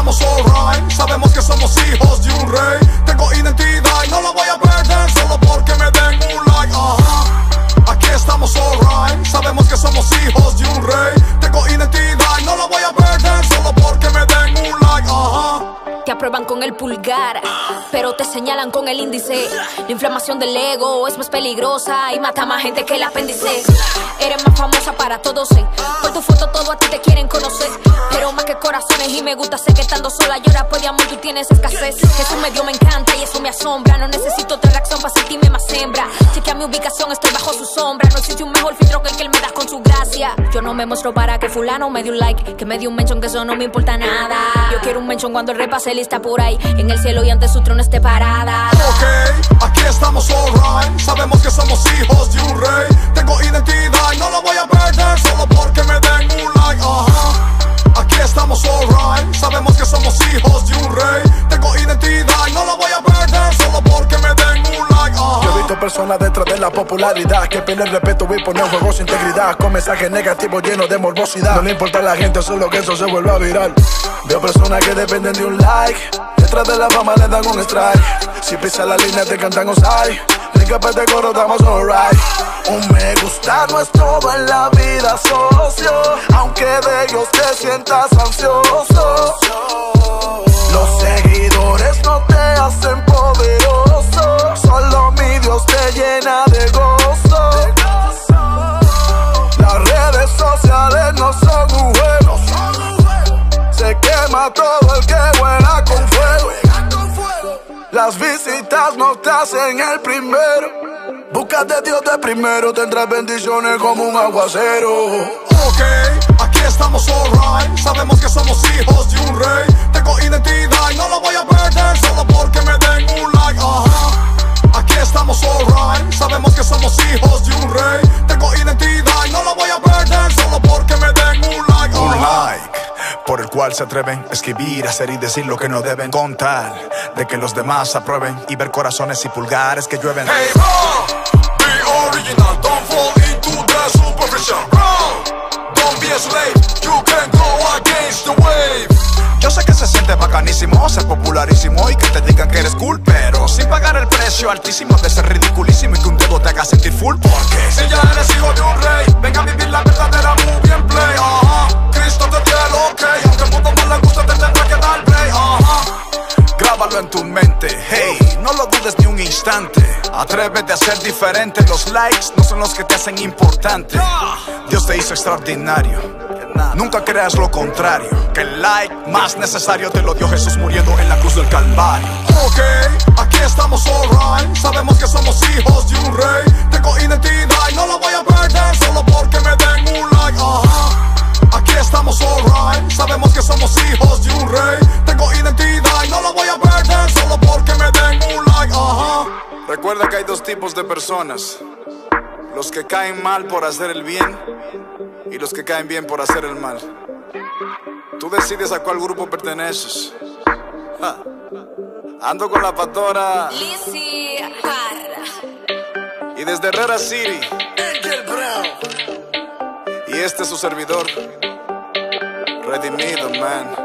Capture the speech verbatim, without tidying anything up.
estamos alright, sabemos que somos hijos de un rey. Tengo identidad y no la voy a perder solo porque me den un like, ajá. Aquí estamos alright, sabemos que somos hijos de un rey. Tengo identidad y no la voy a perder solo porque me den un like, ajá. Te aprueban con el pulgar, pero te señalan con el índice. La inflamación del ego es más peligrosa y mata más gente que el apéndice. Eres más famosa para todos, eh. Por tu foto todo a ti te quieren conocer, pero más que corazones. Y me gusta, sé que estando sola llora por amor, tú tienes escasez. Jesús me dio, me encanta y eso me asombra. No necesito otra reacción para sentirme más hembra. Chequea mi ubicación, estoy bajo su sombra. No existe un mejor filtro que el que él me da con su gracia. Yo no me muestro para que fulano me dé un like, que me dio un mention, que eso no me importa nada. Yo quiero un mention cuando el rey pase lista por ahí en el cielo y ante su trono esté parada. Ok, aquí estamos alright, sabemos que somos hijos de un rey. Tengo identidad y no la voy a perder solo porque me den un like, ajá. Aquí estamos alright, sabemos que somos hijos de un rey. Tengo identidad y no la voy a perder solo porque me den un like, ajá. Yo he visto personas detrás de la popularidad que pierden respeto y ponen en juego su integridad, con mensajes negativos llenos de morbosidad. No le importa a la gente, solo que eso se vuelva viral. Veo personas que dependen de un like, detrás de la fama le dan un strike. Si pisas la línea te cantan osai, en capaz de coro estamos alright. Un me gusta no es todo en la vida, socio, aunque de ellos te sientas ansioso. Los seguidores no te hacen poderoso, solo mi Dios te llena de gozo. Las redes sociales no son un juego, se quema todo el que vuela con fuego. Las visitas no te hacen el primero, búscate Dios de primero, tendrás bendiciones como un aguacero. Ok, aquí estamos alright, sabemos que somos hijos de un rey. Tengo identidad y no la voy a perder solo porque me den un like, ajá. Aquí estamos alright, sabemos que somos hijos de un rey. Tengo identidad y no la voy a perder solo porque me den un like, ajá. Un like por el cual se atreven a escribir, hacer y decir lo que no deben, con tal de que los demás aprueben y ver corazones y pulgares que llueven. Hey, bro, be original, don't fall into the superficial, bro. Don't be a slave, you can go against the wave. Yo sé que se siente bacanísimo ser popularísimo y que te digan que eres cool, pero sin pagar el precio altísimo de ser ridiculísimo y que un dedo te haga sentir full. Porque si ya eres hijo de un rey, venga a vivir la verdadera movie en play, ajá. Cristo te dio el ok, aunque el mundo no le guste te tendrá que dar play, ajá. Grábalo en tu mente, hey, no lo dudes ni un instante. Atrévete a ser diferente, los likes no son los que te hacen importante. Dios te hizo extraordinario, nunca creas lo contrario, que el like más necesario te lo dio Jesús muriendo en la cruz del Calvario. Ok, aquí estamos alright, sabemos que somos hijos de un rey. Tengo identidad y no la voy a perder solo porque me den un like, ajá. Aquí estamos alright, sabemos que somos hijos de un rey. Tengo identidad y no la voy a perder solo porque me den un like, ajá. Recuerda que hay dos tipos de personas: los que caen mal por hacer el bien y los que caen bien por hacer el mal. Tú decides a cuál grupo perteneces. Ja. Ando con la pastora Lizzy Parra y desde Herrera City, Angel Brown. Y este es su servidor, Redimido, man.